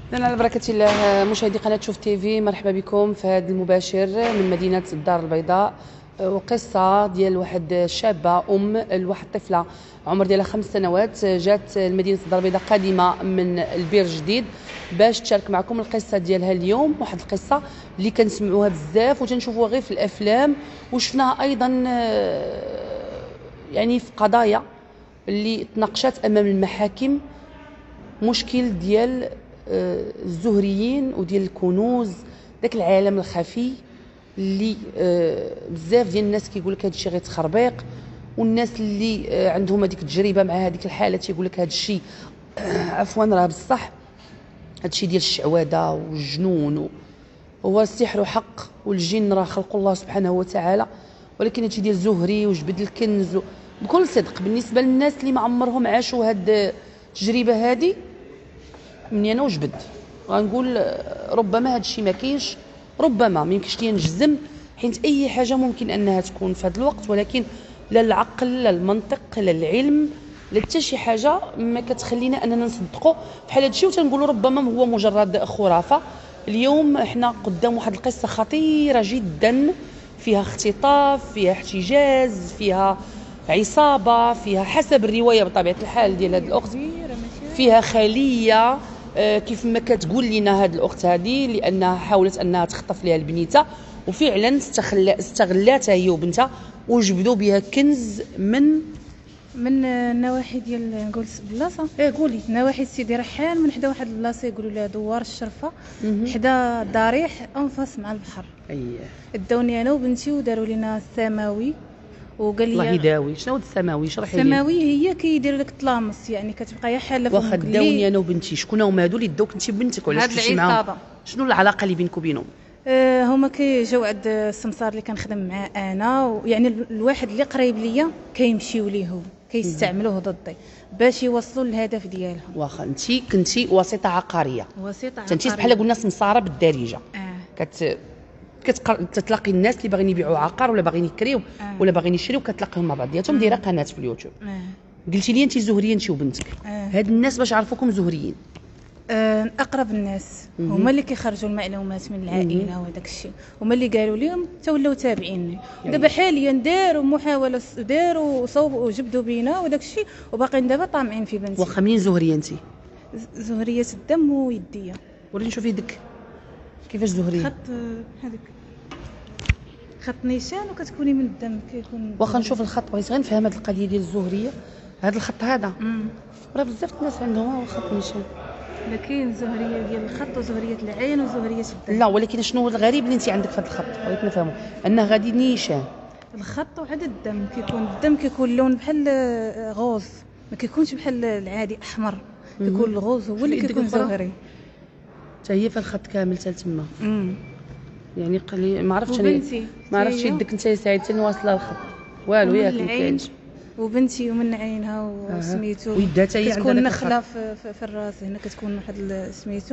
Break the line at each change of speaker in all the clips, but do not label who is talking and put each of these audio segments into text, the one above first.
إذن على بركة الله مشاهدي قناة شوف تيفي، مرحبا بكم في هذا المباشر من مدينة الدار البيضاء. وقصة ديال واحد شابة لواحد طفلة عمر ديالها 5 سنوات جات لمدينة الدار البيضاء قادمة من البير الجديد باش تشارك معكم القصة ديالها اليوم. واحد القصة اللي كنسمعوها بزاف وتنشوفوها غير في الأفلام وشفناها أيضا يعني في قضايا اللي تناقشات أمام المحاكم. مشكل ديال الزهريين وديال الكنوز، داك العالم الخفي اللي بزاف ديال الناس كيقول لك هذا الشيء غير تخربيق، والناس اللي عندهم هذيك التجربه مع هذيك الحاله تيقول لك هذا الشيء عفوا راه بصح هذا الشيء ديال الشعوذه والجنون. هو السحر حق والجن راه خلق الله سبحانه وتعالى، ولكن هادشي ديال الزهري وجبد الكنز بكل صدق بالنسبه للناس اللي ما عمرهم عاشوا هاد التجربه هذه، مني انا وجبد غنقول ربما هذا الشيء ما كاينش، ربما ما يمكنش ليا نجزم، حيت اي حاجه ممكن انها تكون في هذا الوقت، ولكن لا العقل لا المنطق لا العلم لا حتى شي حاجه ما كتخلينا اننا نصدقوا بحال هذا الشيء وتنقولوا ربما هو مجرد خرافه. اليوم احنا قدام واحد القصه خطيره جدا، فيها اختطاف، فيها احتجاز، فيها عصابه، فيها حسب الروايه بطبيعه الحال ديال هذه الاخت، فيها خليه كيف ما كتقول لنا هذه الاخت هذه، لانها حاولت انها تخطف لها البنيته وفعلا استغلاتها هي وبنتها وجبدوا بها كنز
من النواحي ديال نقول بلاصه قولي نواحي سيدي رحال، من حدا واحد البلاصه يقولوا لها دوار الشرفه حدا ضريح انفاس مع البحر. داوني انا وبنتي وداروا لنا السماوي وقال لي
الله يداوي. شنو هو السماوي؟ شرحي لي.
السماوي هي كيدير لك طلامس، يعني كتبقى يا حاله
واخا داوني انا وبنتي. شكون هما هادو اللي داوك انت بنتك وعلاش تمشي معاهم؟ شنو العلاقه اللي بينك وبينهم؟
هما كيجاو عند السمسار اللي كنخدم معاه انا، يعني الواحد اللي قريب ليا كيمشيو ليه هو كيستعملوه ضدي باش يوصلوا للهدف ديالهم.
واخا انت كنتي وسيطه عقاريه،
وسيطه
انت بحال قلنا سمساره بالدارجه. كتلاقي الناس اللي باغيين يبيعوا عقار ولا باغيين يكريو ولا باغيين يشريو، كتلاقيهم مع بعضياتهم دايره قناه في اليوتيوب. قلتي لي انت زهريه انت وبنتك. هاد الناس باش عرفوكم زهريين؟
اقرب الناس هما اللي كيخرجوا المعلومات من العائله وداك الشيء، هما اللي قالوا لهم حتى ولاو تابعيني. دابا حاليا داروا محاوله، داروا صوبوا وجبدوا بينا وداك الشيء، وباقيين دابا طامعين في بنتي.
واخا منين زهريه انت؟
زهريه الدم ويديه.
وريني نشوف يدك كيفاش زهريه.
خط هذاك خط نيشان وكتكوني من الدم كيكون.
واخا نشوف الخط، بغيت غير نفهم هذه القضيه ديال الزهريه. هذا الخط هذا راه بزاف الناس عندهم خط نيشان.
لا كاين زهريه ديال الخط وزهريه العين وزهريه الدم.
لا ولكن شنو الغريب اللي انت عندك في هذا الخط؟ بغيت نفهمه انه غادي نيشان
الخط وعاد الدم كيكون، الدم كيكون لون بحال غوز، ما كيكونش بحال العادي احمر، كيكون الغوز هو اللي كيكون زهري.
حتى هي في الخط كامل حتى تما. يعني قلي ما عرفتش انا، ما عرفتش يدك انت يا سعيد حتى واصله الخط والو ياك ما كاينش.
وبنتي ومن عينها وسميتو
ويدها حتى هي
كتكون نخله في الراس هنا، كتكون واحد سميتو.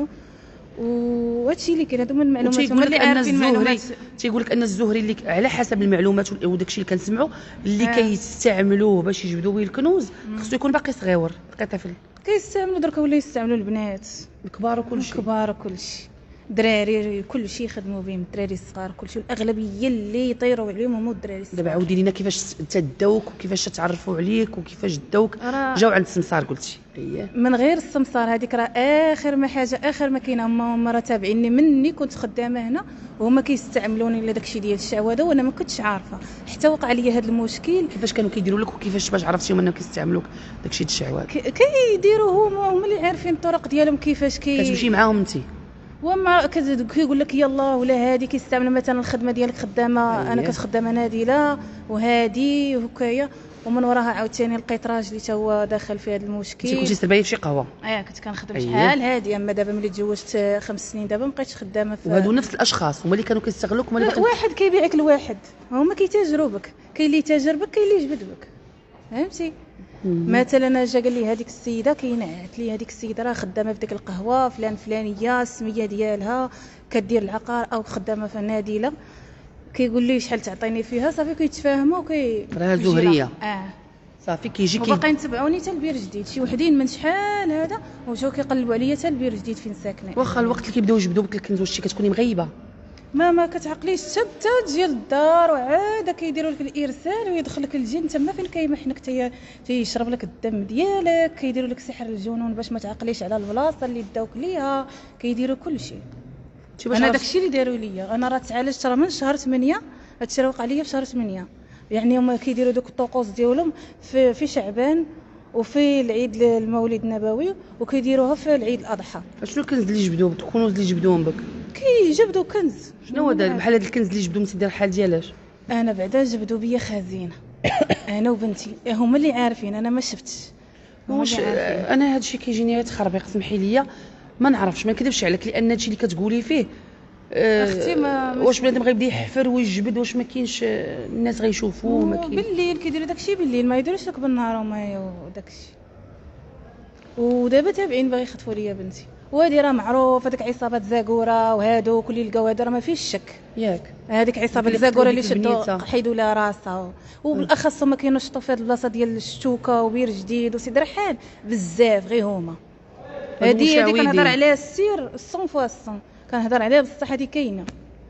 وهادشي اللي كاين، هادو من المعلومات هما اللي عارفين المعلومات.
تيقول لك ان الزهري اللي على حسب المعلومات وداكشي اللي كنسمعوا اللي كيستعملوه باش يجبدوا به الكنوز خصو يكون باقي صغيور، باقي طفل.
كيستعملوا درك ولا يستعملوا البنات
الكبار وكلشي،
الكبار وكلشي، دراري كلشي يخدموا بهم، الدراري الصغار كلشي، الاغلبيه اللي يطيروا عليهم هما الدراري الصغار.
دابا عاودي لينا كيفاش تداوك وكيفاش تعرفوا عليك وكيفاش داوك جاو عند السمسار قلتي.
من غير السمسار هذيك راه اخر ما حاجه، اخر ما كاينه، هما راه تابعيني مني كنت خدامه هنا وهما كيستعملوني لداكشي ديال الشعوذه وانا ما كنتش عارفه، حتى وقع لي هذا المشكل.
كيفاش كانوا كيديروا لك وكيفاش باش عرفتيهم انهم كيستعملوك داكشي ديال الشعوذه؟
كيديروا هما اللي عارفين الطرق ديالهم كيفاش
كتمشي معاهم انت
وما كيقول لك يلا ولا هادي كيستعملوا مثلا الخدمه ديالك خدامه انا كتخدم نادله وهادي وهكايا، ومن وراها عاوتاني لقيت راجلي تا هو داخل في هذا المشكل.
كنتي سربايه في شي قهوه؟
كنت كنخدم شحال هادي، اما دابا ملي تزوجت 5 سنين دابا مابقيتش خدامه في.
وهادو نفس الاشخاص هما اللي كانوا كيستغلوك؟ هما اللي
واحد كيبيعك لواحد، هما كيتاجروا بك، كاين اللي يتاجر بك كاين اللي يجبد بك، فهمتي؟ مثلا جا قال لي هذيك السيده كينعت لي، هذيك السيده راه خدامه في ديك القهوه فلانيه السميه ديالها كدير العقار او خدامه في نادله، كيقول لي شحال تعطيني فيها صافي كيتفاهموا
راه زهريه. صافي كيجي
وباقي نتبعوني حتى البير جديد، شي وحدين من شحال هذا وجاو كيقلبوا عليا حتى البير جديد فين ساكنه.
واخا الوقت اللي كيبداو يجبدوا بك الكنز واش كتكوني مغيبه؟
ما كتعقليش حتى تجي للدار وعاد كيديروا لك الارسال ويدخل لك الجن تما فين كيمحنك تيشرب لك الدم ديالك، كيديروا لك سحر الجنون باش ما تعقليش على البلاصه اللي داوك ليها، كيديروا كل شيء. انا داكشي اللي داروا ليا، انا راه تعالجت راه من شهر 8، هادشي راه وقع ليا في شهر 8، يعني هما كيديروا دوك الطقوس ديالهم في شعبان وفي العيد المولد النبوي وكيديروها في العيد الاضحى.
شنو الكنز اللي جبدوه بك؟ الكنوز اللي جبدوهم بك
كيجبدوا كنز.
شنو هو بحال هذا الكنز اللي جبدوه انت دير الحال ديالاش؟
انا بعدا جبدوا بيا خزينه انا وبنتي هما اللي عارفين، انا ما شفتش.
واش انا هذا الشيء كيجيني تخربيق، سمحي لي ما نعرفش، ما نكذبش عليك، لان هادشي اللي كتقولي فيه
اختي
واش بنادم غيبدا يحفر ويجبد، واش ما كاينش الناس غيشوفوه؟ ما كاين
بالليل كيديروا داكشي بالليل، ما يديروش لك بالنهار هما وداكشي. ودابا تابعين باغي يخطفوا ليا بنتي، وهادي راه معروف، هذيك عصابات زاكوره وهادو كل اللي لقاو هذا راه ما فيش شك
ياك،
هذيك عصابه زاكوره اللي شدوا حيدوا لها راسها، وبالاخص هما كينشطوا في هذه البلاصه ديال الشتوكه وبير جديد وسيدي رحال بزاف، غير هما هادي كنهضر عليها السير 100%، كنهضر عليها بصح هادي كاينه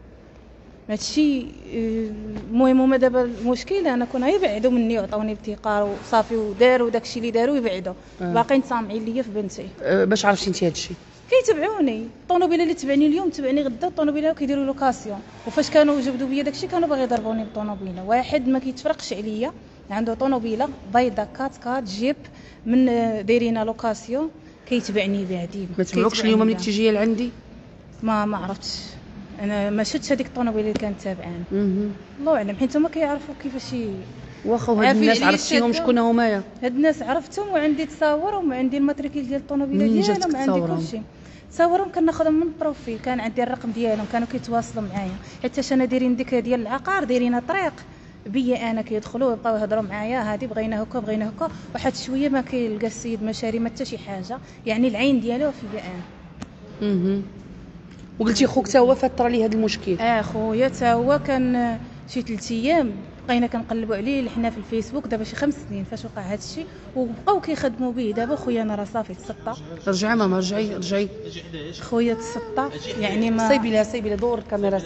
هادشي. المهم هما دابا المشكله انا كون يبعدوا مني وعطاوني ابتكار وصافي وداروا داكشي اللي داروا يبعدوا. باقيين سامعين ليا في بنتي.
باش عرفتي انت هادشي؟
كيتبعوني الطوموبيله اللي تبعني اليوم تبعني غدا، الطوموبيله كيديروا لوكاسيون، وفاش كانوا جبدوا بيا داكشي كانوا باغي يضربوني بالطوموبيله. واحد ما كيتفرقش عليا عنده طوموبيله بيضه كات جيب من دايرينها لوكاسيون كيتبعني بها ديما.
ما تبعوكش اليوم ملي كنتي جايه لعندي؟
ما عرفتش، انا ما شفتش هذيك الطوموبيله اللي كانت تابعاني. الله اعلم، حيت هما كيعرفوا كيفاش
واخا هاد الناس عرفتيهم شكون همايا؟
هاد الناس عرفتهم وعندي تصاورهم وعندي الماتريكيل ديال الطوموبيله ديالهم وعندي كلشي. تصاورهم كناخذهم من البروفيل، كان عندي الرقم ديالهم، كانوا كيتواصلوا معايا حيت انا دايرين ديك ديال العقار، دايرين طريق بيا انا كيدخلوا يبقاو يهضروا معايا، هادي بغينا هكا بغينا هكا، واحد شويه ما كيلقى السيد ما شاري ما حتى شي حاجه، يعني العين ديالو فيا انا.
وقلتي خوك تا هو فاطر لي هذا المشكل؟
خويا تا هو كان شي 3 ايام بقينا كنقلبوا عليه حنا في الفيسبوك، دابا شي 5 سنين فاش وقع هذا الشيء وبقاو كيخدموا به. دابا خويا انا راه صافي تسطى.
رجعي ماما رجعي
خويا تسطى، يعني ما
صايبي لها دور الكاميرا.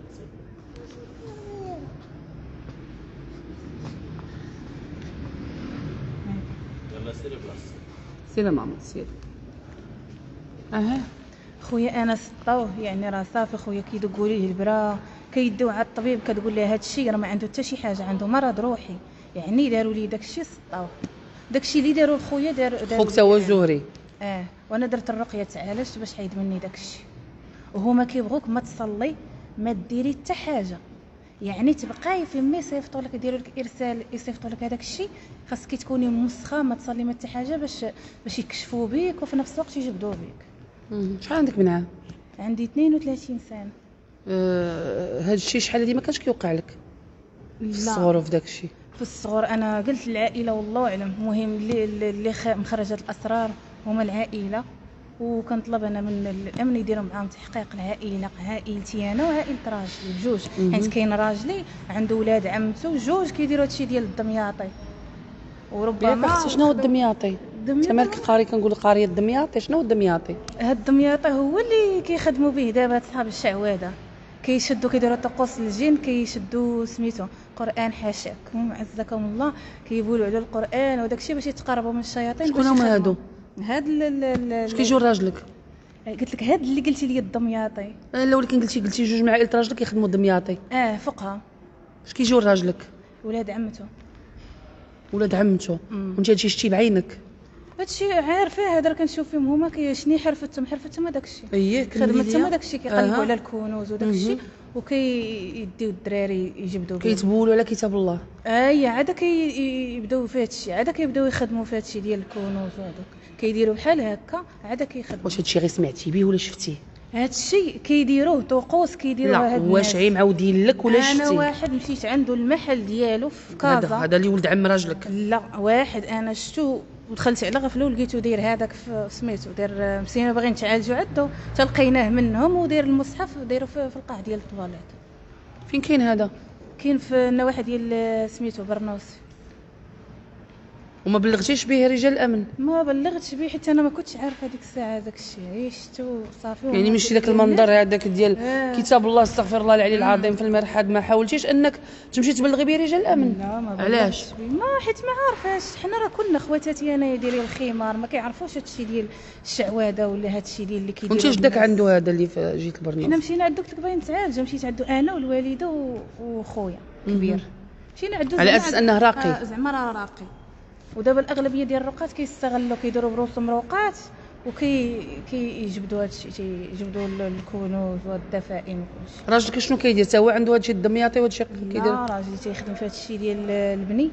سير ماما سير.
خويا انا سطاوه، يعني راه صافي خويا كيدقوا ليه البرا، كيديو على الطبيب كتقول له هذا الشيء راه ما عنده حتى شي حاجه، عنده مرض روحي، يعني داروا لي داكشي سطاوه. داكشي اللي داروا لخويا دار
خوك تا هو زهري.
وانا درت الرقيه تعالجت باش حيد مني داكشي، وهما كيبغوك ما تصلي ما ديري حتى حاجه، يعني تبقاي في ما يصيفطوا لك يديروا لك ارسال يصيفطوا لك هذاك الشيء، خاصك تكوني موسخه ما تصلي ما حتى حاجه باش يكشفوا بك وفي نفس الوقت يجبدوا بك.
شحال عندك من عام؟
عندي 32 سنه.
هذا الشيء شحال هذه ما كانش كيوقع لك في الصغر وفي داك الشيء؟
في الصغر انا قلت العائله والله اعلم، المهم اللي مخرجت الاسرار هما العائله، وكنطلب انا من الامن يديروا معاهم تحقيق العائله، عائلتي انا وعائله راجلي بجوج، حيت كاين راجلي عنده ولاد عمته جوج كيديروا هادشي ديال الدمياطي. وربما
شنو هو الدمياطي؟ انت مالك قاري كنقول قاريه الدمياطي، شنو هو الدمياطي؟
هاد الدمياطي هو اللي كيخدموا به دابا صحاب الشعوذه، كيشدوا كيديروا طقوس الجن، كيشدوا سميتو قران حاشاكم عزكم الله، كيقولوا على القران وداك الشيء باش يتقربوا من الشياطين.
شكون هما هادو؟
هاد
اش كيجيو راجلك؟
قلت لك هاد اللي قلتي لي الدمياطي.
لا ولكن قلتي جوج مع عائله راجلك يخدموا الدمياطي.
فوقها.
اش كيجيو راجلك؟
ولاد عمته.
ولاد عمته. وانت هادشي شتي بعينك؟
هادشي عارفه، هذا كنشوف فيهم هما كيشني حرفتهم هذاك الشيء، خدمتهم هذاك الشيء، كيقلبوا على الكنوز وداك الشيء وكيديو الدراري يجبدوا
كيتبولوا على كتاب الله.
عاد كيبداو في هذا الشيء، عاد كيبداو يخدموا في هذا الشيء ديال الكنوز وهذوك، كيديروا بحال هكا عاد كيخدموا.
واش هذا الشيء غير سمعتي به ولا شفتيه؟
هذا الشيء كيديروه طقوس كيديروه.
لا واش غير معودين لك ولا شفتي؟
انا واحد مشيت عنده المحل ديالو في كازا.
هذا اللي ولد عم راجلك؟
لا واحد انا شفتو ودخلت على غفله ولقيتو داير هذاك في سميتو داير مسينا باغي نتعالجوا عندو، تلقيناه منهم وداير المصحف ودايرو في القاع ديال الطواليت.
فين كاين هذا؟
كاين في النواحي ديال سميتو برنوس.
وما بلغتيش به رجال الامن؟
ما بلغتش به حتى انا ما كنتش عارفه هذيك الساعه داك الشيء، عشت وصافي.
يعني ماشي داك المنظر هذاك ديال كتاب الله استغفر الله العلي العظيم في المرحاض، ما حاولتيش انك تمشي تبلغي به رجال الامن؟
لا ما
علاش؟
ما حيت ما عارفاش، حنا راه كنا خواتاتي انايا دايرين الخمار، ما كيعرفوش هادشي ديال الشعوذه ولا هادشي ديال اللي كيديروا.
كنتي جدك عنده هذا اللي في جهه البرنامج؟
حنا مشينا عندو، قلت لك باغي نتعالج، مشيت عندو انا والوالده وخويا كبير، مشينا عندو
على اساس انه راقي.
زعما راه راقي. ودابا الاغلبيه ديال الرقات كيستغلوا، كيديروا بروسهم رقات كيجبدوا هادشي، تيجبدوا الكنوز والدفائن وكلشي.
راجلك شنو كيدير؟ تا هو عنده هادشي الدمياطي وهادشي كيدير؟
لا راجلي تيخدم في هادشي ديال البني.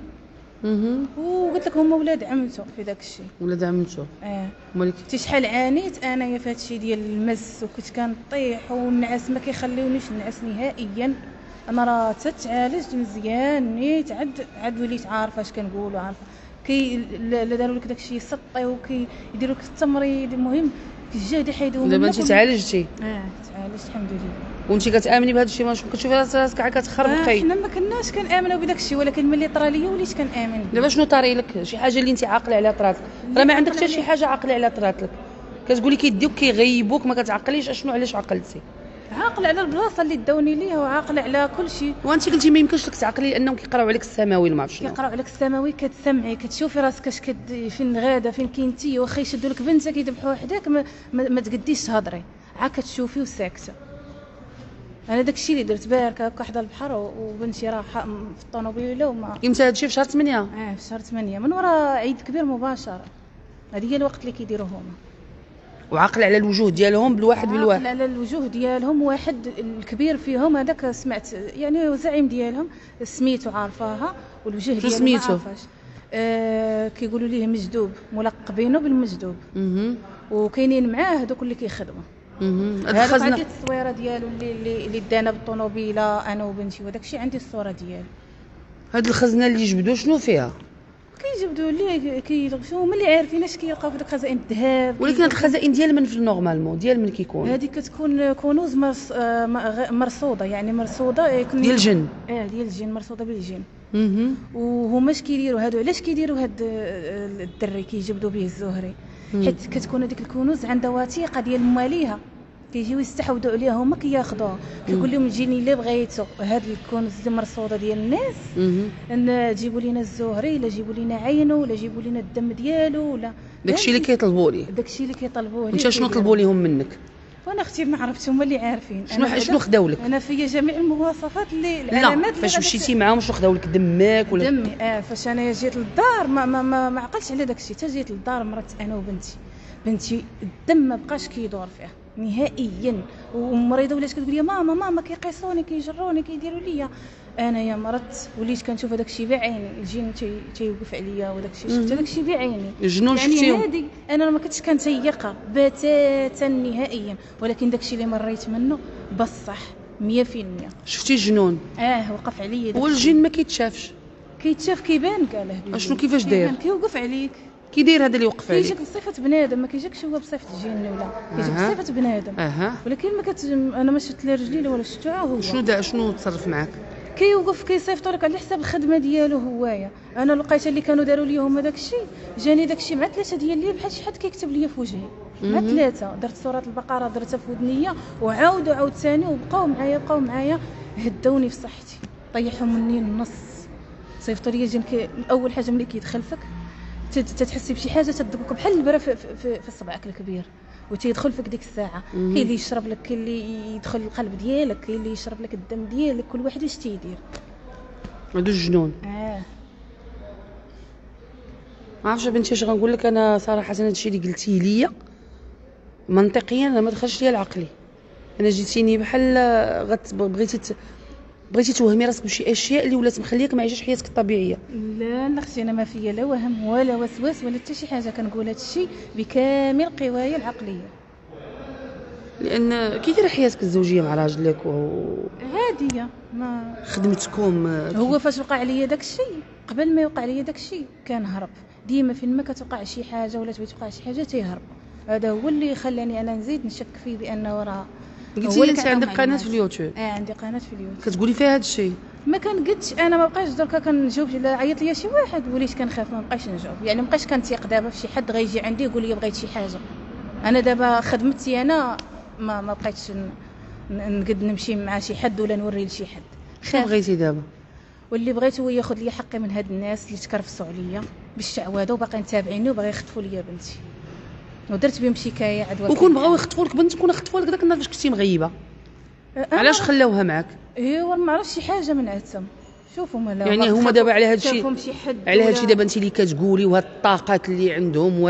وقلت لك هما ولاد عمته في داك الشيء.
ولاد عمته.
مالك حتى شحال عانيت انايا في هادشي ديال المس، وكنت كنطيح والنعاس ما كيخليونيش نعس نهائيا. انا راه تتعالجت مزيان نيت، عاد وليت عارفه اش كنقول وعارفه لا داروا لك داكشي يسطيو كيديروا لك التمريض. المهم الجهد يحيدوه منك.
دابا انت تعالجتي؟
تعالجت الحمد لله.
وانت كتامني بهذا الشيء؟ ماشي كتشوفي راسك كتخربقي؟
حنا ما كناش كنامنوا بداك الشيء، ولكن ملي طرا ليا وليت كنامن.
دابا شنو طاري لك؟ شي حاجه اللي انت عاقله عليها طرات لك؟ راه ما عندك حتى شي حاجه عاقله عليها طرات لك، كتقولي كيديوك كيغيبوك ما كتعقليش اشنو علاش عقلتي؟
عاقله على البلاصه اللي داوني ليها وعاقله على كل شيء.
وانت قلتي ما يمكنش لك تعقلي لانهم كيقراو عليك السماوي ما عرفتش شنو.
كيقراو عليك السماوي، كتسمعي كتشوفي راسك اش فين غاده فين كنتي، واخا يشدوا لك بنتك يذبحوا وحدك ما تقديش تهضري، عا كتشوفي وساكته. انا داك الشيء اللي درت بارك هكا حدا البحر وبنتي رايحه في الطوموبيله وما.
امتى هادشي؟ في شهر 8؟
في شهر 8 من وراء عيد كبير مباشره. هذه هي الوقت اللي كيديروه هما.
وعاقل على الوجوه ديالهم بالواحد بالواحد؟
عاقل على الوجوه ديالهم. واحد الكبير فيهم هذاك سمعت يعني زعيم ديالهم سميتو عارفاها، والوجه ديالو ما عارفاش. كيقولوا ليه مجدوب، ملقبينه بالمجدوب. وكاينين معاه هذوك اللي كيخدموا. هذا عندي التصويره ديالو اللي دانا بالطوموبيله انا وبنتي، وداك الشيء عندي الصوره ديالو.
هاد الخزنه اللي جبدوا شنو فيها؟
كيجبدوا ليه كيدغشوا، هما اللي عارفين اش كيلقاو في داك خزائن الذهب.
ولكن هاد الخزائن ديال من في النورمالمون ديال من كيكون؟
هذه كتكون كنوز مرصوده، يعني مرصوده
ديال الجن.
ديال الجن، مرصوده بالجن. وهما اش كيديروا هادو؟ علاش كيديروا هاد الدري كيجبدوا به الزهري؟ حيت كتكون هذيك الكنوز عندها وثيقه ديال مواليها، كيجيو يستحوذوا عليها هما كياخذوها. كيقول لهم جيني الا بغيتوا هاد الكنوز المرصوده ديال الناس، ان جيبوا لينا الزهري، لا جيبوا لينا عينه، ولا جيبوا لينا الدم ديالو، ولا
داكشي اللي كيطلبوا ليه.
داكشي اللي كيطلبوه.
انت شنو طلبوا لهم منك؟
وانا اختي ما عرفتش، هما اللي عارفين.
شنو خداو لك؟
انا فيا جميع المواصفات اللي العلامات.
لا فاش مشيتي معاهم شنو خداو لك؟ دمك ولا
دمي؟ فاش انا جيت للدار ما عقلتش على داكشي. حتى جيت للدار مرت انا وبنتي الدم ما بقاش كيدور فيها نهائيا. ومريضه ولات كتقول لي ماما كيقيسوني كيجروني كيديروا ليا. انا يا مرت وليت كنشوف هذاك الشيء بعيني، الجن تيوقف عليا، وداك الشيء شفت هذاك الشيء بعيني.
الجنون
يعني
شفتيهم؟
هذه انا ما كنتش كنتيقها بتاتا نهائيا، ولكن داك الشيء اللي مريت منه بصح 100%.
شفتي الجنون؟
وقف عليا.
هو الجن ما كيتشافش؟
كيتشاف، كيبان كاله.
اشنو كيفاش داير؟
كيوقف عليك.
كي داير هذا اللي وقف عليك؟
كيجيك بصفه بنادم، ما كيجيكش هو بصفه الجن ولا كيجيك بصفه بنادم. ولكن ما انا ما شفت لا رجلي ولا شفتو. هو
شنو تصرف معاك؟
كيوقف كيصيفطوا لك على حساب الخدمه ديالو هوايا. انا لقيت اللي كانوا داروا لي هما داك الشيء، جاني داك الشيء مع 3 ديال الليل بحال شي حد كيكتب لي في وجهي. مع 3 درت سوره البقره درتها في ودنيه، وعاودوا عاود ثاني، وبقاو معايا هداوني في صحتي، طيحوا مني النص. صيفطوا لي جن اول حاجه ملي كيدخل فيك تتحسي بشي حاجه تدقك بحال البره في صبعك الكبير، وتيدخل فيك ديك الساعه. كاين اللي يشرب لك، كاين اللي يدخل القلب ديالك، كاين اللي يشرب لك الدم ديالك، كل واحد واش تيدير.
هادو الجنون. ما عرفتش بنتي اش غنقول لك. انا صراحه هذا الشيء اللي قلتيه ليا منطقيا انا ما دخلش ليا لعقلي. انا جيتيني بحال بغيتي توهمي راسك بشي اشياء اللي ولات مخليك ما عايشاش حياتك الطبيعيه.
لا اختي، انا ما فيا لا وهم ولا وسواس ولا حتى شي حاجه. كنقول هذا الشيء بكامل قوايا العقليه.
لان كي دايره حياتك الزوجيه مع راجلك
عاديه، ما
خدمتكم.
هو فاش وقع عليا داك الشيء، قبل ما يوقع ليا داك الشيء كان هرب. ديما فين ما كتوقع شي حاجه ولا تبغي توقع شي حاجه تيهرب. هذا هو اللي خلاني انا نزيد نشك فيه بانه راه.
قلتي لي انت عندك قناه في اليوتيوب؟
عندي قناه في اليوتيوب
كتقولي فيها هذا الشيء.
ما كنقدش انا، ما بقاش دركا كنجاوب الا عيط ليا شي واحد وليت كنخاف ما بقاش نجاوب، يعني ما بقاش كنثيق دابا في شي حد غيجي عندي يقول لي بغيت شي حاجه. انا دابا خدمتي انا ما بقيتش نقد نمشي مع شي حد ولا نوري لشي حد.
شنو بغيتي دابا؟
واللي بغيت هو ياخذ لي حقي من هاد الناس اللي تكرفسوا عليا بالشعوذه وباقيين تابعيني وباغي يخطفوا ليا بنتي، ودرت بهم شكايه عدوى.
وكون بغاو يخطفوا لك بنتك ولا خطفوا لك داك النهار فاش كنتي مغيبه، علاش خلاوها معاك؟
ايوا ما عرفتش شي حاجه من عندهم. شوفوا مالا
يعني هما دابا على هذا الشيء، على هذا الشيء دابا انت اللي كتقولي وهاد الطاقات اللي عندهم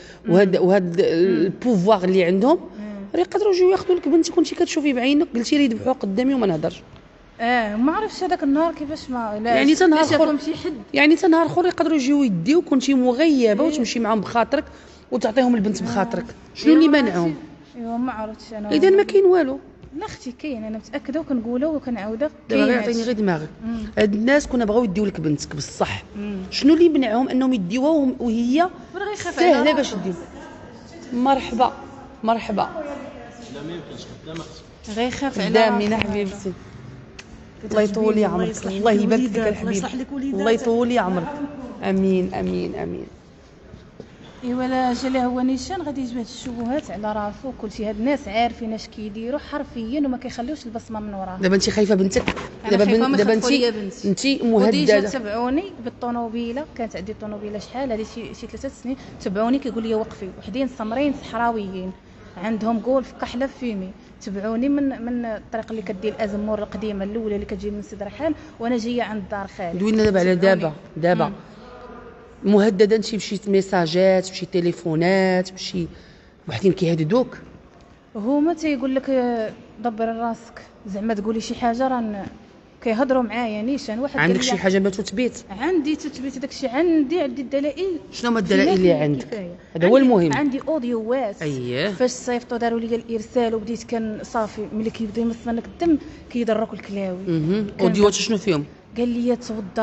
وهاد البوفوار اللي عندهم راه يقدروا يجيو ياخذوا لك بنتك وانت كتشوفي بعينك قلتي لي ذبحوها قدامي وما نهضرش.
ما عرفتش هذاك النهار كيفاش ما
يعني تنهار اخر
شي حد،
يعني تنهار اخر يقدروا يجيو يديوك كنتي مغيبه وتمشي معاهم بخاطرك وتعطيهم البنت بخاطرك. شنو اللي منعهم؟
ايوا ما عرفتش انا.
اذا ما كاين والو.
لا اختي كاين، انا متاكده وكنقولها وكنعاودها.
دابا غير عطيني غير دماغك. هاد الناس كنا بغاو يديو لك بنتك بصح، شنو اللي منعهم انهم يديوها وهي سهله باش يديو؟ مرحبا مرحبا.
لا ما يمكنش قدامك،
غيخاف على
قدامي حبيبتي. الله يطول لي عمرك، الله يبارك فيك الحبيب، الله يطول لي عمرك. امين امين امين.
ايوا لا جا له هو نيشان غادي يجبد الشبهات على راسو وكلشي. هاد الناس عارفين اش كيديروا حرفيا وما كيخليوش البصمه من وراه.
دابا انت خايفه بنتك؟ دابا انت مهدده.
تبعوني بالطونوبيله، كانت عندي طونوبيله شحال هذه شي 3 سنين، تبعوني كيقول لي وقفي، وحدين سمرين صحراويين عندهم جول في كحله فيمي، تبعوني من الطريق اللي كدير الازمور القديمه الاولى اللي كتجي من سيد رحال وانا جايه عند دار خالي.
دوينا دابا على دابا مهدده انت بشي ميساجات بشي تليفونات بشي وحدين كيهددوك؟
هما تيقول لك دبر راسك، زعما تقولي شي حاجه راه كيهضروا معايا نيشان. واحد
عندك شي حاجه ما تثبيت؟
عندي تثبيت داكشي، عندي الدلائل.
شنو هما الدلائل اللي عندك؟ هذا هو المهم.
عندي اوديوات.
اييه.
فاش صيفطوا داروا لي الارسال وبديت كان صافي ملي كيبدا يمص منك الدم كيضرك الكلاوي.
اوديوات شنو فيهم؟
قال لي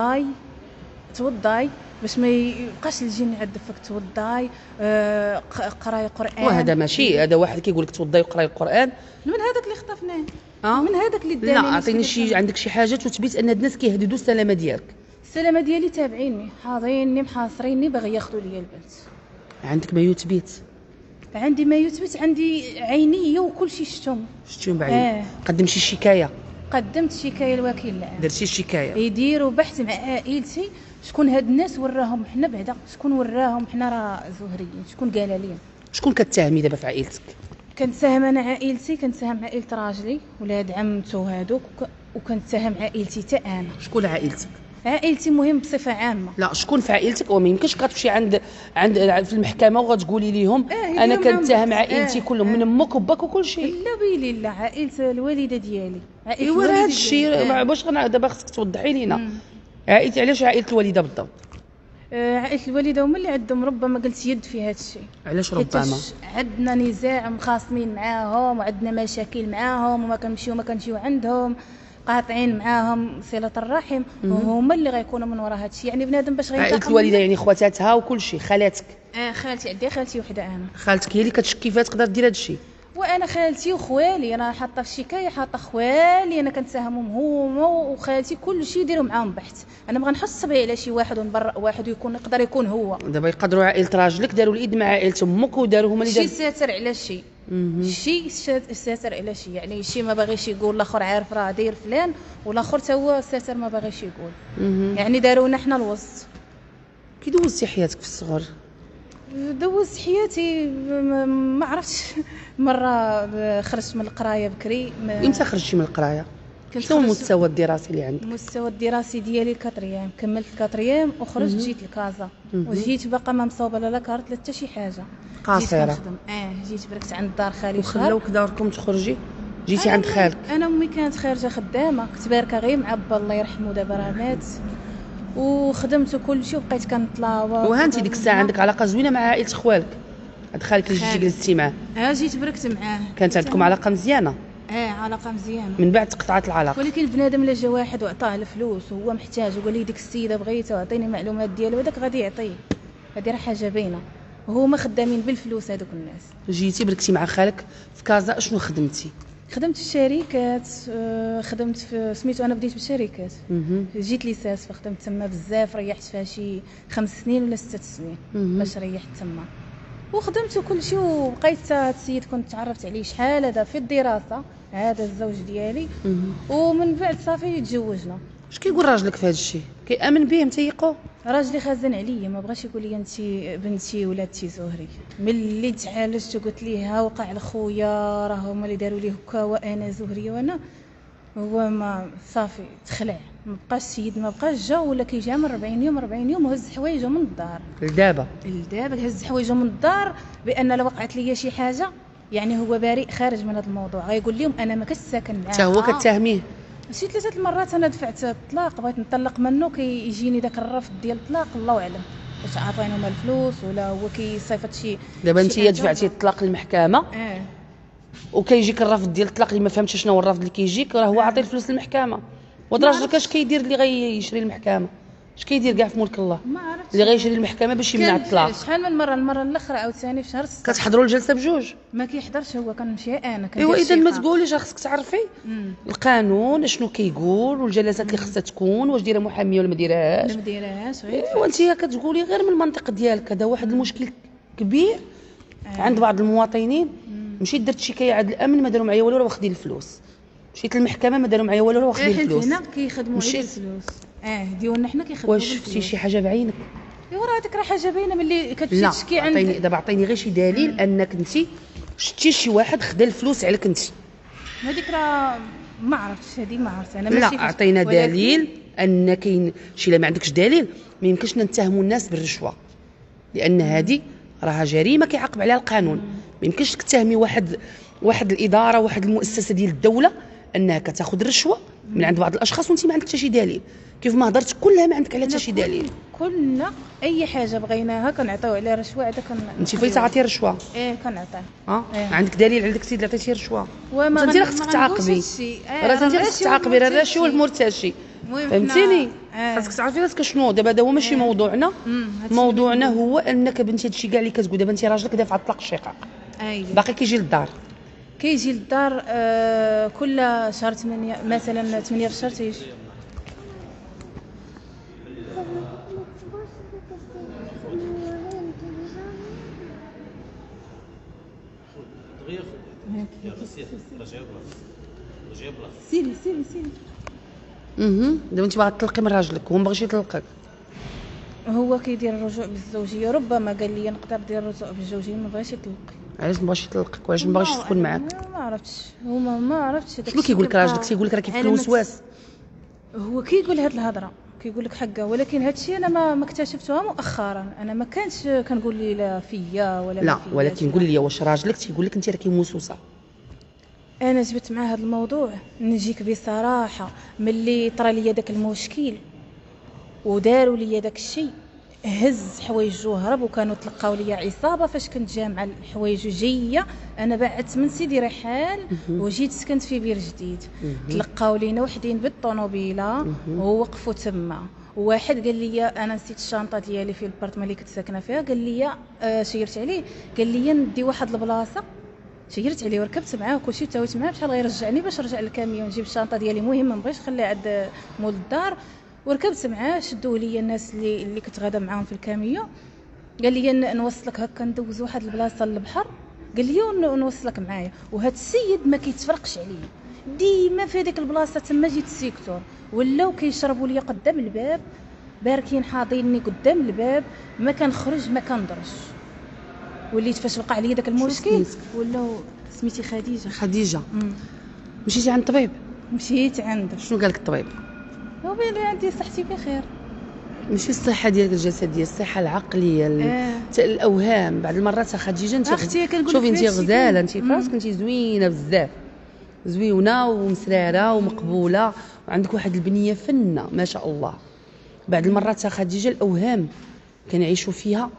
توضاي باش ما يبقاش الجن يعذب فيك، توضاي قراي قران.
وهذا ماشي، هذا واحد كيقول لك توضاي وقراي القران
من هذاك اللي خطفناه. من هذاك اللي داني.
لا عطيني شي، عندك شي حاجه تثبت ان الناس كيهددوا السلامه ديالك؟
السلامه ديالي تابعيني حاضريني محاصريني باغي ياخذوا لي البنت.
عندك ما يثبت؟
عندي ما يثبت، عندي عينيه وكل شيء شفتهم
بعيني. قدم شي شكايه؟
قدمت شكايه للوكيل العام.
درتي الشكايه؟
يديروا بحث مع عائلتي شكون هاد الناس وراهم حنا بعدا، شكون وراهم حنا راه زهريين، شكون قال لي.
شكون كتهمي دابا في عائلتك؟
كنتهم انا عائلتي، كنتهم عائله راجلي ولاد عمتو هادوك، وكنتهم عائلتي حتى انا.
شكون عائلتك؟
عائلتي مهم بصفه عامه.
لا شكون في عائلتك؟ وما يمكنش كتمشي عند في المحكمه وغتقولي لهم انا كنتهم عائلتي كلهم من امك وباك وكل شيء.
لا بيلي لا، عائله الوالده ديالي.
ايوا هذا الشيء باش دابا خصك توضحي لينا عائلتي. علاش عائله الوالده بالضبط؟
عائله الوالده هما اللي عندهم ربما قلت يد في هذا الشيء.
علاش ربما؟
عندنا نزاع مخاصمين معاهم وعندنا مشاكل معاهم وما كنمشيو عندهم، قاطعين معاهم صله الرحم، وهما اللي غيكونوا من وراء هذا الشيء. يعني بنادم باش غيلقى
عائله الوالده يعني خواتاتها وكل شيء، خالاتك؟
خالتي عندي خالتي وحده انا.
خالتك هي اللي كتشكي فيها تقدر دير هذا الشيء؟ وانا
خالتي وخوالي انا حاطه في الشكايه، حاطه خوالي انا كنتساهمهم هما وخالتي كل شيء يديروا معاهم بحث. انا ما غنحس صبعي على شي واحد ونبرأ واحد ويكون يقدر يكون هو.
دابا يقدروا عائله راجلك داروا اليد مع عائله امك وداروا هما اللي
داروا شي ساتر على شي، شي ساتر على شي، يعني شي ما باغيش يقول الاخر عارف راه داير فلان والاخر حتى هو ساتر ما باغيش يقول. يعني دارونا حنا الوسط.
كي دوزتي حياتك في الصغر؟
دوزت حياتي ما عرفتش. مره خرجت من القرايه بكري.
امتى خرجتي من القرايه؟ شنو المستوى الدراسي اللي عندك؟
المستوى الدراسي ديالي الكاتريام، كملت الكاتريام وخرجت جيت لكازا، وجيت باقا ما مصوبه لا كارت لا حتى شي حاجه،
قاصره.
جيت بركت عند دار خالي.
وخلاوك داركم تخرجي؟ جيتي عند خالك؟
انا امي كانت خارجه خدامه، كنت باركه غير مع با الله يرحمه دابا راه مات، وخدمت كل شيء وبقيت كنطلاوه.
وهانتي ديك الساعه عندك علاقه زوينه مع عائله خوالك؟ هاد خالك اللي جيتي جلستي معاه؟
جيت بركت معاه.
كانت عندكم علاقه مزيانه؟
علاقه مزيانه.
من بعد تقطعت العلاقه؟
ولكن بنادم الا جا واحد وعطاه الفلوس وهو محتاج وقال لي ديك السيده بغيتها وعطيني المعلومات ديالو، هذاك غادي يعطيه، هذه راه حاجه باينه. وهما خدامين بالفلوس هذوك الناس.
جيتي بركتي مع خالك في كازا، شنو خدمتي؟
خدمت في الشركات، خدمت في سميتو، انا بديت بالشركات. جيت ليسانس فخدمت تما بزاف، ريحت فيها شي 5 سنين ولا 6 سنين باش ريحت تما وخدمت وكل شيء. وبقيت هاد السيد كنت تعرفت عليه شحال هذا في الدراسه، هذا الزوج ديالي. ومن بعد صافي تزوجنا.
اش كيقول راجلك في هذا الشيء؟ كيامن به متيقو؟
راجلي خازن عليا، ما بغاش يقول لي انت بنتي ولادتي زهري. ملي تعالجت وقلت ليه ها وقع لخويا راه هما اللي داروا لي هكا وانا زهريه وانا، هو ما صافي تخلع. ما بقاش السيد، ما بقاش جا ولا كيجي من 40 يوم وهز حوايجه من الدار. لدابا هز حوايجه من الدار بان لو وقعت لي شي حاجه يعني هو بريء خارج من هذا الموضوع. غيقول لهم انا ما كنت معاه.
حتى هو كتهميه؟
شي 3 المرات انا دفعت الطلاق، بغيت نطلق منه، كيجيني داك الرفض ديال الطلاق الله اعلم واش عطيناهم الفلوس ولا هو كيصيفط شي.
دابا انت دفعتي الطلاق للمحكمه وكيجيك الرفض ديال الطلاق اللي ما فهمتش شنو هو الرفض اللي كيجيك، راه هو عاطي الفلوس للمحكمه. ودراجلك اش كيدير اللي غيشري المحكمه؟ اش كيدير كاع في ملك الله
ما عرفتش
اللي غيشري المحكمه باش يمنع الطلاق؟
شحال من مره، المره الاخرى عاوتاني في شهر 6
كتحضروا الجلسه بجوج؟
ما كيحضرش هو، كنمشي انا
ايوا اذا ما تقوليش، خاصك تعرفي القانون شنو كيقول والجلسات اللي خصها تكون، واش دايره محاميه ولا ما دايرهاش.
غير
وانت كتقولي غير من المنطق ديالك. هذا واحد المشكل كبير عند بعض المواطنين. مشيت درت شكايه عند الامن ما داروا معايا والو، راه واخدين الفلوس. مشيت للمحكمه ما داروا معايا والو، راه واخدين الفلوس.
هنا كيخدموا على الفلوس. ديالنا حنا كيخدموا.
واش شفتي شي حاجه بعينك؟
ايوا راه هذيك راه حاجه باينه ملي كتمشي تشكي عند.
دابا عطيني غير شي دليل انك انت شتي شي واحد خدا الفلوس عليك انت.
هذيك راه ما عرفتش، هذه ما عرفت انا.
لا عطينا دليل ان كاين شي. لا ما عندكش دليل ما يمكنش نتهموا الناس بالرشوه، لان هذه راها جريمه كيعاقب عليها القانون. ما يمكنش لك تهمي واحد الاداره، واحد المؤسسه ديال الدوله انها كتاخذ رشوه من عند بعض الاشخاص وانت ما عندك حتى شي دليل. كيف ما هضرت كلها ما عندك عليها حتى شي دليل.
كلنا اي حاجه بغيناها كنعطيو عليها رشوه. هذا
انت فايته تعطي رشوه؟
كنعطي.
ما عندك دليل على داك السيد اللي عطيتيه رشوه؟
وما
انت راه خصك تعاقبي. راه انت خصك تعاقبي راه الراشي والمرتشي. فهمتيني؟ خاصك تعرفي راسك شنو. دابا هذا هو ماشي موضوعنا. موضوعنا هو انك بنتي هادشي كاع اللي كتقول. دابا انت راجلك دافع على الطلاق الشقاق، باقي كيجي للدار. كل شهر 8 مثلا، 8 في الشهر تيجي. سيري دابا انت باغا تطلقي من راجلك وهو ما بغاش يطلقك.
هو كيدير الرجوع بالزوجيه. ربما قال لي نقدر ندير الرجوع بالزوجيه، ما بغاش يطلقني.
علاش ما بغاش يطلقك وعلاش ما بغاش تكون معاك؟
ما عرفتش. هما ما عرفتش
شنو كيقول لك راجلك؟ تيقول لك راه كيف الوسواس.
هو كيقول هاد الهضره، كيقول لك حقه، ولكن هادشي انا ما اكتشفتوها مؤخرا. انا ما كانش كنقول لي لا فيا ولا
لا، ولكن قول لي واش راجلك تيقول لك انت راه كيموسوسه؟
انا جبت مع هذا الموضوع نجيك بصراحه. ملي طرا لي داك المشكل وداروا لي داك الشيء، هز حوايجو هرب. وكانوا تلقاو لي عصابه فاش كنت جامعه الحوايج جايه. انا بعدت من سيدي رحال وجيت سكنت في بير جديد. تلقاو لينا وحدين بالطوموبيله ووقفوا تما. واحد قال لي انا نسيت الشنطه ديالي في البارتمان اللي كنت ساكنه فيها. قال لي شيرت عليه، قال لي ندي واحد البلاصه. شيرت عليه وركبت معاه وكلشي تاويت معاه بشحال غيرجعني باش نرجع للكاميون نجيب الشنطه ديالي. مهم ما بغيتش نخليها عند مول الدار. وركبت معاه. شدوه لي الناس اللي كنت غادا معاهم في الكاميون. قال لي نوصلك هكا ندوز واحد البلاصه للبحر. قال لي ونوصلك معايا. وهذا السيد ما كيتفرقش عليا، ديما في هذيك البلاصه تما جيت السيكتور. ولاو كيشربوا لي قدام الباب، باركين حاضيني قدام الباب، ما كنخرج ما كندرش. وليت فاش وقع لي داك المشكل ولاو. سميتي خديجه.
مشيتي عند الطبيب؟
مشيت عنده.
شنو قال لك الطبيب؟
هو بان لي عندي صحتي بخير.
ماشي الصحه ديالك الجسديه، الصحه العقليه. الاوهام بعض المرات خديجه انت شوفي انت غزاله، انت فراسك انت زوينه بزاف، زويونه ومسراره ومقبوله وعندك واحد البنيه فنه ما شاء الله. بعض المرات خديجه الاوهام كنعيشوا فيها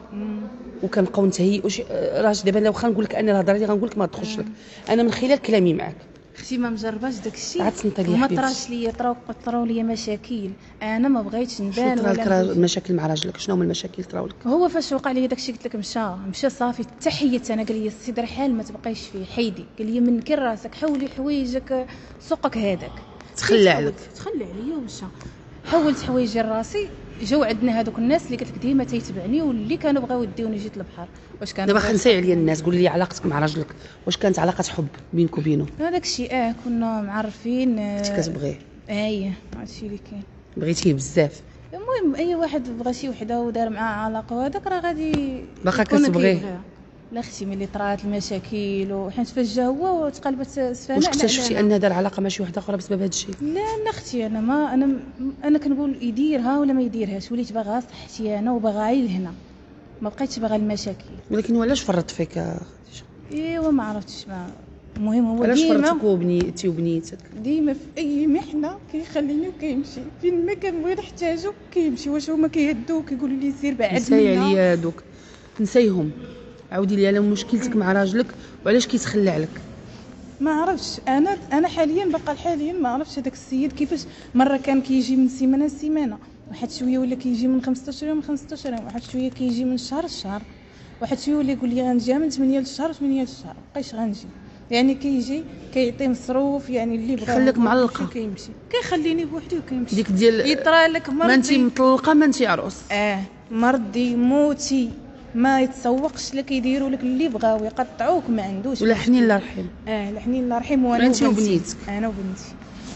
وكنبقاو نتهيئوا راش. دابا لو خا نقول لك انا الهضره اللي غنقول لك ما تخش لك. انا من خلال كلامي معك
اختي ما مجرباش داكشي
عاد تنطي لي
وما
حبيبتي.
طراش ليا طراو ليا مشاكل. انا ما بغيتش
شنو
نبان
طرا لك
ولا
راه مشاكل مع راجلك؟ شنو هما المشاكل طراو لك؟
هو فاش وقع لي داكشي قلت لك مشى صافي تحيت. انا قال لي السيد رحال ما تبقايش فيه، حيدي. قال لي من كي راسك حولي حوايجك سوقك هذاك.
تخلى عليك.
تخلى عليا ومشى. حولت حوايجي لراسي. جاو عندنا هذوك الناس اللي قلت لك ديما تيتبعني واللي كانوا بغاو يديوني جيت للبحر. واش كان
دابا خنساي عليا الناس، قول لي علاقتك مع راجلك واش كانت علاقه حب بينك وبينه؟
هذاك الشيء كنا معرفين.
كنتي كتبغيه؟
هادشي اللي كاين.
بغيتيه بزاف؟
المهم اي واحد بغى شي وحده ودار معاها علاقه وهذاك راه غادي
باقا
يكون
كتبغيه؟
كيبغيها. لا اختي ملي طرات المشاكل وحيت فاش جا هو وتقلبت سفانه.
واش اكتشفتي انه دار علاقه مع شي وحده اخرى بسبب هذا الشيء؟
لا اختي انا ما انا كنقول يديرها ولا ما يديرهاش. وليت باغا صحتي انا وباغا غير لهنا، ما بقيتش باغا المشاكل.
ولكن هو علاش فرط فيك خديجه؟
ايوا ما عرفتش. ما المهم هو
علاش فرط
ديما
فيك وبنيتي وبنيتك؟
ديما في اي محنه كيخليني وكيمشي فين ما كنبغي نحتاجو كيمشي. واش هما كيهدوه كيقولوا لي سير بعد
نساي
منا.
عليا هادوك، نسايهم. عاودي لي على مشكلتك مع راجلك وعلاش كيتخلى عليك.
ما عرفتش. انا حاليا ما عرفتش هذاك السيد كيفاش. مره كان كيجي من سيمانه لسيمانه، واحد شويه ولا كيجي من 15 يوم 15 يوم، واحد شويه كيجي من شهر لشهر، واحد شويه ولا يقول لي غنجي من 8 للشهر 8 للشهر. بقيتش غنجي يعني كيجي كيعطي مصروف يعني اللي بغا.
خليك معلقه.
كيمشي كيخليني بوحدي وكيمشي.
ديك ديال
يطرى لك مرضي
ما انتي مطلقه ما انتي عروس.
مرضي موتي ما يتسوقش لك، يديروا لك اللي بغاو يقطعوك ما عندوش.
ولا حنين الله يرحم.
الحنين الله يرحم. وانا
انتي وبنيتك.
انا وبنتي.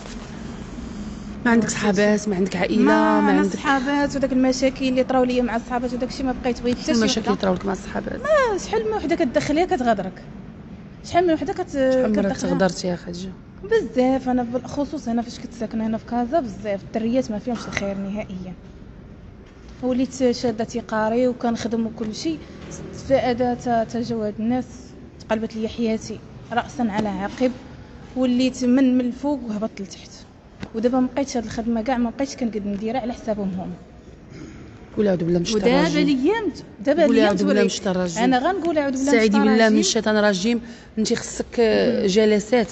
ما عندك صحابات؟ ما عندك عائله؟
ما
ما
عندك
عندك
صحابات. وداك المشاكل اللي طراو ليا مع الصحابات وداك الشيء ما بقيت بغيت حتى شي
المشاكل
وحده.
طراو لك مع الصحابات؟
شحال من وحده كتدخليها كتغادرك. شحال من وحده
شحال مرة
كتدخلها
تغدرتي يا خديجه؟
بزاف. انا بالخصوص هنا فاش كنت ساكنه هنا في كازا بزاف الدريات ما فيهمش الخير نهائيا. وليت شاده تيقاري وكنخدم وكل شيء. فائده تجاو هاد الناس تقلبت لي حياتي راسا على عقب. وليت من الفوق وهبطت لتحت. ودابا ما بقيتش هاد الخدمه كاع ما بقيتش كنقد نديرها على حسابهم هما.
قول اعوذ بالله من الشيطان
ودابا
الرجيم.
ليام
اعوذ بالله من الشيطان الرجيم.
انا غنقول اعوذ بالله من
استعيذي
الشيطان
بالله من
الرجيم.
الشيطان الرجيم. انت خصك جلسات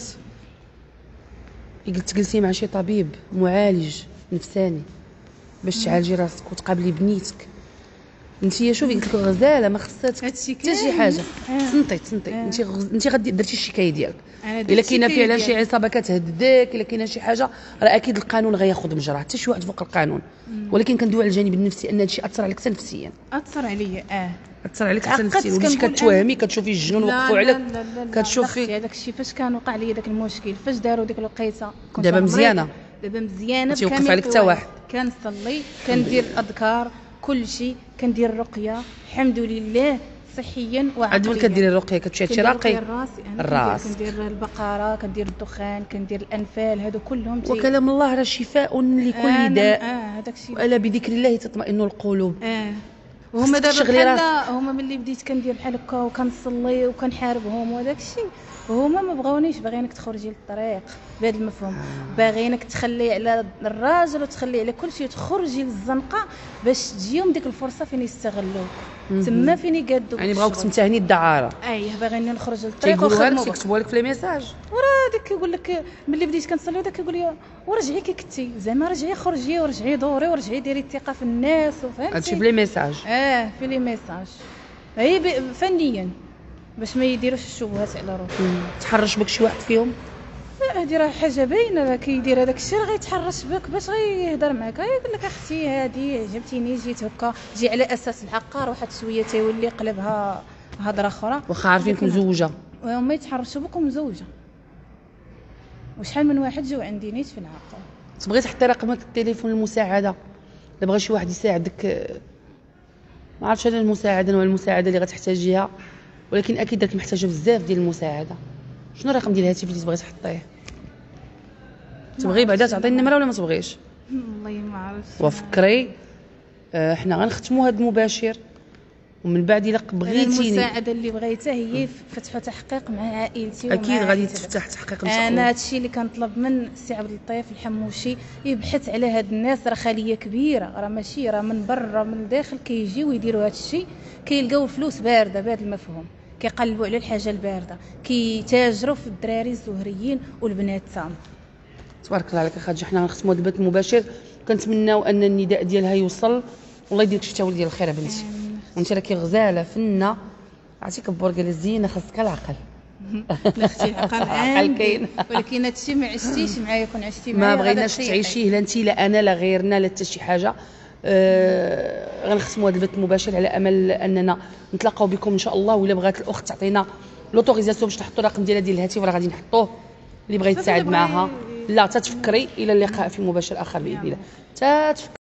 تجلسي مع شي طبيب معالج نفساني باش تعالجي راسك وتقابلي بنيتك. انت شوفي قلت لك غزاله ما خصاتك
هادشي
حتى شي
كامل.
حاجه. تنطي. انت غادي درتي الشكايه ديالك.
أنا درت
الا كاينه
الشكاية
فعلا شي
ديالي.
عصابه كتهددك، الا كاينه شي حاجه راه اكيد القانون غياخذ مجراه. حتى شي واحد فوق القانون. ولكن كندوي على الجانب النفسي ان هادشي اثر عليك حتى نفسيا.
اثر عليا
اثر عليك حتى
عقدت
نفسيا. وليتي
كنقول
كتوهمي كتشوفي الجنون وقفوا عليك كتشوفي.
هذاك الشيء فاش كان وقع لي داك المشكل فاش داروا ديك الوقيته كنت
دابا
مريضة.
مزيانة؟
دابا مزيانه
ما تيوقف
بكامل
عليك حتى
قواي.
واحد.
كنصلي كندير الاذكار كل شيء كندير الرقيه الحمد لله صحيا وعقليا.
عاد من كديري الرقيه كتمشي هادشي راقي
الراس. كندير البقره كندير الدخان كندير الانفال هادو كلهم
وكلام الله راه شفاء لكل داء.
هذاك الشيء.
والا بذكر الله تطمئن القلوب.
وهما دابا
تشغلي
بحال هما ملي بديت كندير بحال هكا وكنصلي وكنحاربهم وهذاك الشيء هما ما بغاونيش. باغينك تخرجي للطريق بهذا المفهوم. باغينك تخلي على الراجل وتخلي على كل شيء وتخرجي للزنقه باش تجيهم ديك الفرصه فين يستغلوك تما فين يقادوك.
يعني بغاوك تمتهني الدعاره.
باغيني نخرج للطريق
تيقولوها لك تيكتبوها لك في لي ميساج.
وراه داك كيقول لك ملي بديت كنصلي داك كيقول لي ورجعي كي كنتي زعما رجعي خرجي ورجعي دوري ورجعي ديري الثقه في الناس وفهمتي.
هادشي في لي ميساج.
في لي ميساج هي فنيا باش ما يديروش الشبهات على روحهم.
تحرش بك شي واحد فيهم؟
لا هادي راه حاجه باينه. راه كيدير هذاك الشيء راه غيتحرش بك باش غيهضر معاك. يقول لك اختي هادي عجبتيني جيت هكا جي على اساس العقار واحد شويه تيولي قلبها هضره اخرى.
واخا عارفينك مزوجه
وهما يتحرشوا بك ومزوجه. وشحال من واحد جاو عندي نيت في العقار.
تبغي تحطي رقمك التليفون المساعده الا بغى شي واحد يساعدك. ما عرفتش انا المساعده ولا المساعده اللي غتحتاجيها، ولكن اكيد راك محتاجه بزاف ديال المساعده. شنو الرقم ديال الهاتف اللي تبغي تحطيه؟ تبغي بعدا تعطي النمره ولا ما تبغيش؟
والله ما عرفت.
وفكري حنا غنختموا هذا المباشر ومن بعد الا بغيتيني
المساعده اللي بغيتها هي فتحوا تحقيق مع عائلتي
اكيد غادي تفتح تحقيق ان شاء الله.
انا هادشي اللي كنطلب من السي عبد اللطيف الحموشي يبحث على هاد الناس. راه خليه كبيره راه ماشي راه من برا من الداخل كيجيو يديروا هادشي كيلقاو الفلوس بارده بهذا المفهوم. كيقلبوا على الحاجه البارده، كيتاجروا في الدراري الزهريين والبنات تما.
تبارك الله عليك اخا. حنا غنختموا البث المباشر، كنتمناو ان النداء ديالها يوصل. والله يديرك شي تاول ديال الخير بنتي، وانت راكي غزاله فنه، عرفتي كبر قال الزينه خاصك العقل.
لا اختي العقل عندي، ولكن هادشي ما عشتيش معايا، كون عشتي معايا
ما بغيناش تعيشيه لا انت لا انا لا غيرنا لا حتى شي حاجه. غنختموا هذا البث المباشر على امل اننا نتلاقاو بكم ان شاء الله. ولا بغات الاخت تعطينا لوتوريزاسيون باش نحطوا الرقم ديالها ديال الهاتف، راه غادي نحطوه اللي بغى يتساعد معها. لا تتفكري الى اللقاء في مباشر اخر باذن الله. تتفكري.